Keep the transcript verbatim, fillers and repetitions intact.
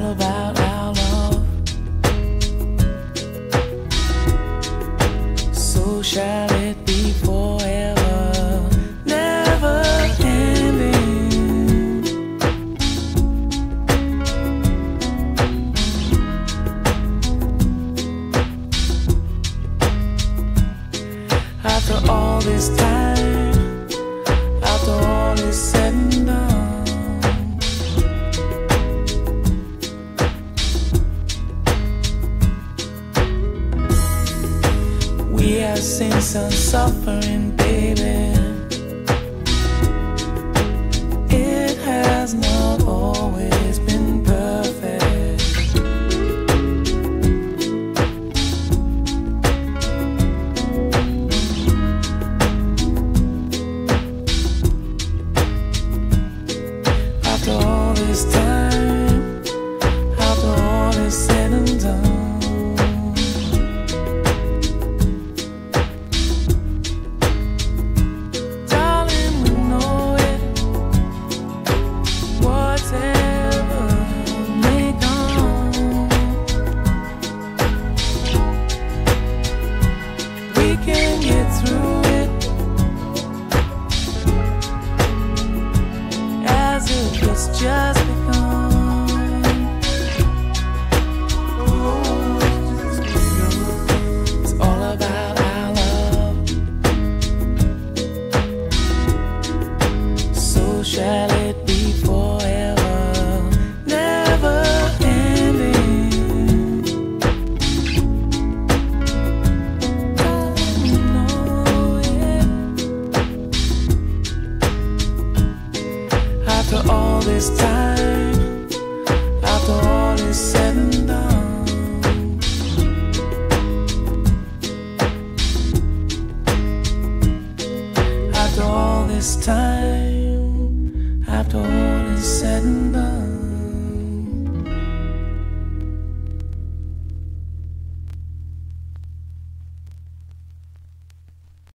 all about our love. So shall it be forever, never ending. After all this time, after all is said and done, we have seen some suffering, baby. It has not always been perfect. After all this time, after all is said and done, darling, we know it. Whatever may come, we can get through it as if it's just begun. It's all about our love. So shall it be forever, never ending. You know it. After all this time, after all is said and done, after all this time, after all is said and done.